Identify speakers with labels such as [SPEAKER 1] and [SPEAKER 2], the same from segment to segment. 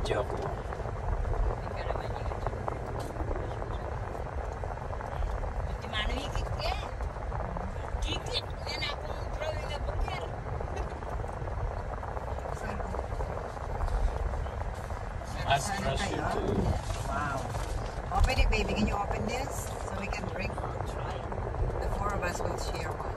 [SPEAKER 1] video ko.
[SPEAKER 2] Wow. Open it, baby. Can you open this so we can drink? The four of us will share one.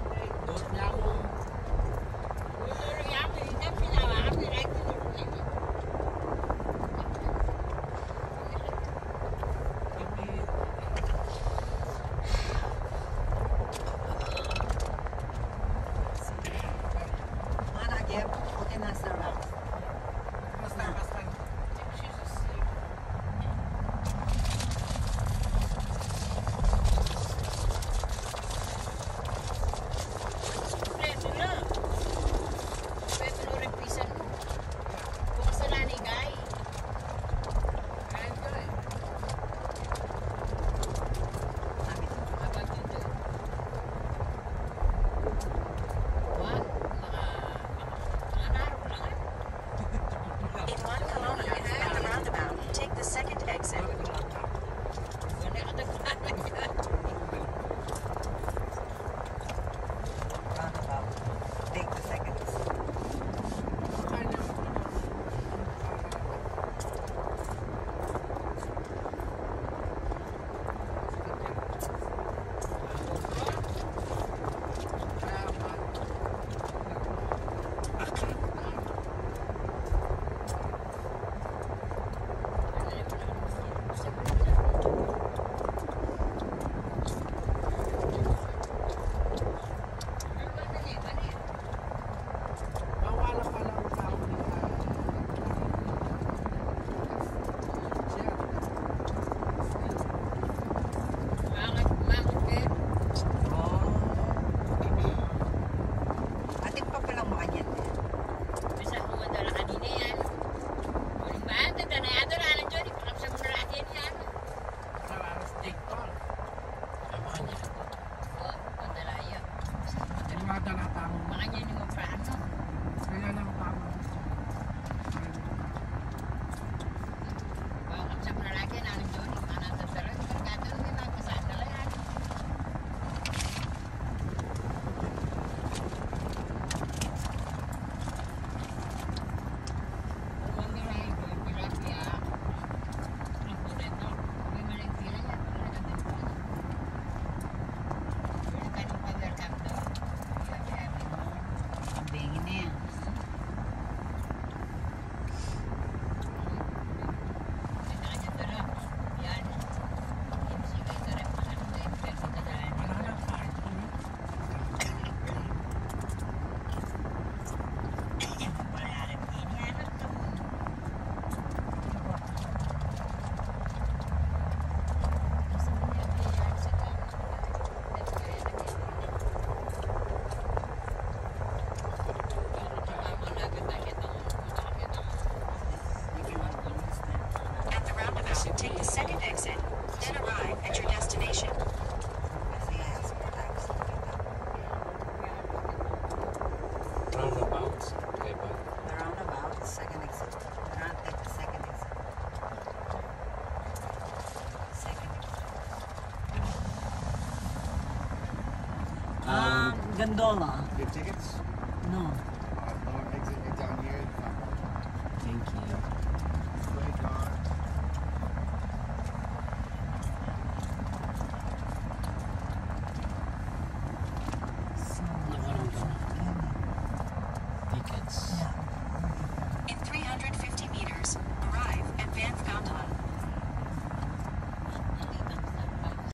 [SPEAKER 3] Take the second exit, then arrive at your destination.
[SPEAKER 1] Roundabout. Okay, bye.
[SPEAKER 2] The roundabout, the second exit. Take the second exit. Second exit. Gondola.
[SPEAKER 4] Get tickets?
[SPEAKER 2] No.
[SPEAKER 4] Exit down here.
[SPEAKER 1] Thank you.
[SPEAKER 4] Straight car.
[SPEAKER 1] Tickets.